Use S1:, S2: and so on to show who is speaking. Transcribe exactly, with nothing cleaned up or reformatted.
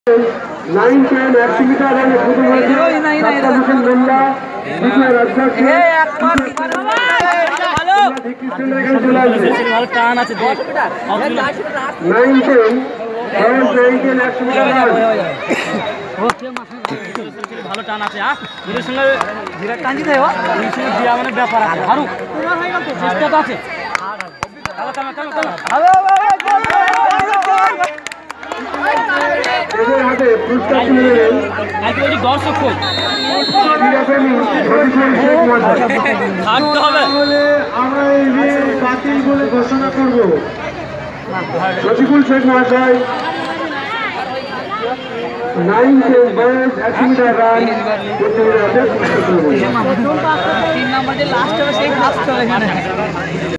S1: Nine ten একশো metre রানে শুরু হয়েছে সাতটা হোসেন মোল্লা দ্বিতীয় Razzak nine ten nine ten একশো মিটার রান
S2: ভালো টান আছে হ্যাঁ দুটোর সঙ্গে ধীরে টান দিতে হয় ওই সঙ্গে দেওয়া মানে ব্যাপার আছে হারু চেষ্টা তো আছে
S1: এদের হাতে পুরস্কার তুলে দেবেন
S2: দর্শক
S1: থাকতে হবে আমরা এই রেস বাতিল বলে ঘোষণা করব রফিকুল শেখ মহাশয় নাইন টেন বয়স একশো মিটার রান তিন নম্বর যে লাস্ট হবে সেই ফার্স্ট হবে এখানে।